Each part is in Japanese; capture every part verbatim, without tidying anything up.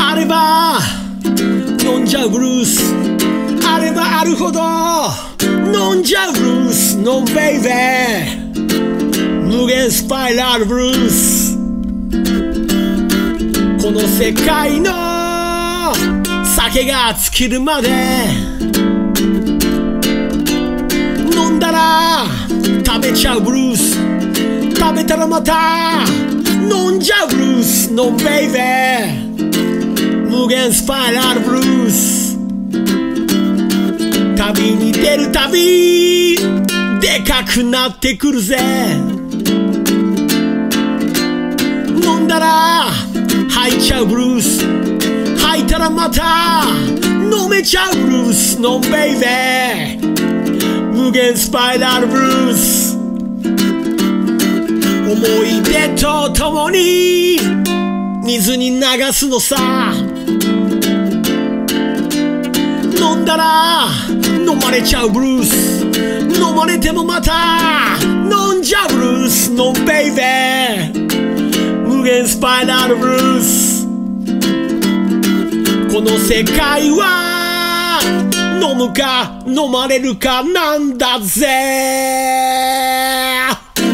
あれば飲んじゃうブルース、あればあるほど飲んじゃうブルースのベイベー、無限スパイラルブルース。この世界の酒が尽きるまで飲んだら食べちゃうブルース、食べたらまた飲んじゃうブルースのベイベー、無限スパイラルブルース。旅に出るたびでかくなってくるぜ、飲んだら吐いちゃうブルース、吐いたらまた飲めちゃうブルースのベイベー、無限スパイラルブルース。思い出とともに水に流すのさ、飲んだら飲まれちゃうブルース、飲まれてもまた飲んじゃうブルースのベイベー、無限スパイラルブルース。この世界は飲むか飲まれるかなんだぜ。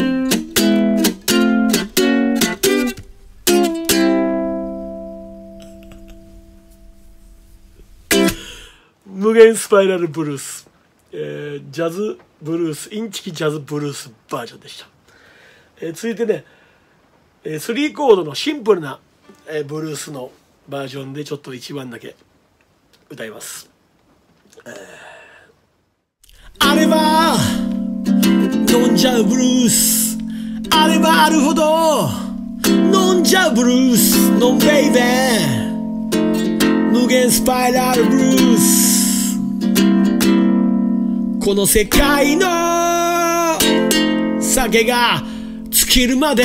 無限スパイラルブルース、えー、ジャズブルース、インチキジャズブルースバージョンでした。えー、続いてね、えー、スリーコードのシンプルな、えー、ブルースのバージョンでちょっと一番だけ歌います。えー、あれば飲んじゃうブルース、あればあるほど飲んじゃうブルースのベイベー、無限スパイラルブルース。この世界の酒が尽きるまで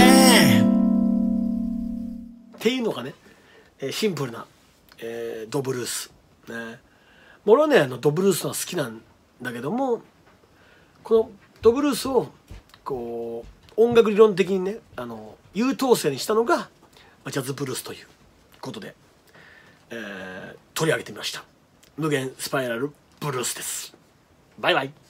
っていうのがね、シンプルな、えー、ドブルースね。俺はねあのドブルースは好きなんだけども、このドブルースをこう音楽理論的にねあの優等生にしたのがジャズブルースということで、えー、取り上げてみました。無限スパイラルブルースです。バイバイ。